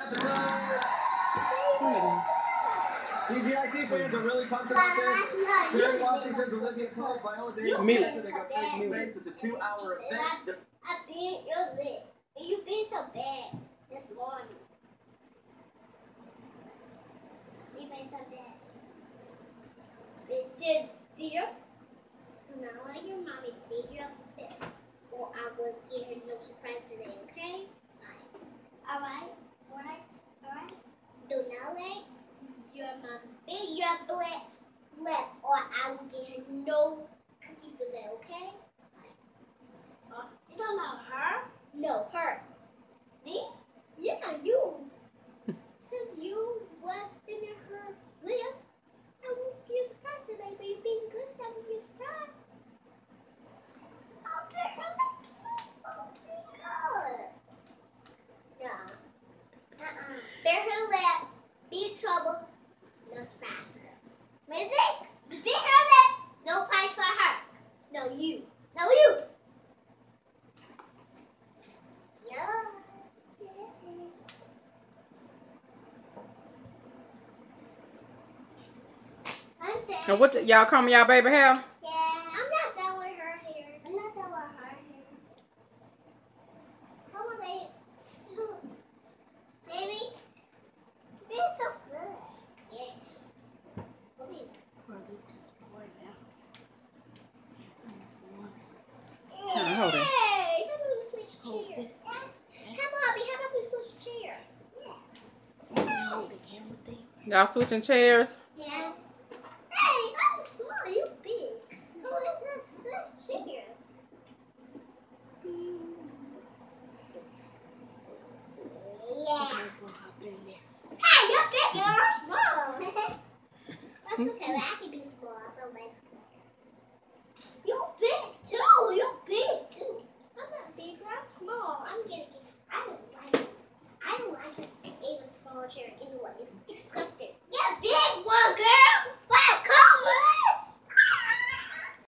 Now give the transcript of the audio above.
DGIT fans are really pumped about this. Jerry Washington's Olympic Club, Viola Davis, they got face to face. It's a 2-hour event. I beat your lip. You been so bad this morning. You been so bad. Did you? Do not let your mommy beat you up a bit, or I will give her no surprise today, okay? Alright? Do not let your mom beat you up lip, or I will give her no cookies today, okay? You talking about her? No, her. Me? Yeah, you. Since you was in her lip, I won't give surprise today, but you're being good, so I won't give surprise. I'll bet her lips so good. No. Bear her lip, be in trouble, no surprise for her. Music, you bit her lip, no prize for her. No, you. No, you. Yeah. And what y'all comb y'all baby hair? Yeah, I'm not done with her hair. I'm not done with her hair. Come on, baby. Look. Baby, you're so good. Yeah. Well, this just bored now. Hold it. Hey, how about we switch Hold chairs? this. Come on, how about we switch chairs? Yeah. Hold the camera thing. Y'all switching chairs? Yes. Hey, I'm small. You big. Come on, let's switch chairs. Yeah. Hey, you're big and I'm small. That's okay. I can be small. So let's go. You're big too. You're big too. I'm not big. I'm small. I'm getting. I don't like this. I don't like this. It's a small chair anyway. It's disgusting. You're big one, girl.